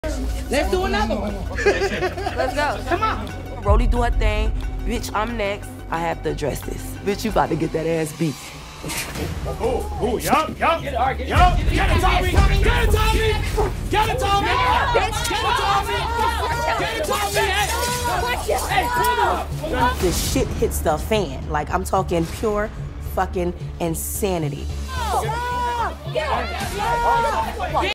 Let's do another one. Let's go. Come on. Rollie do her thing. Bitch, I'm next. I have to address this. Bitch, you about to get that ass beat. Oh, yup. Get it, Tommie. Get it, Tommie. Get it, Tommie. Get it, Tommie. Hey, pull up. The shit hits the fan. Like, I'm talking pure fucking insanity.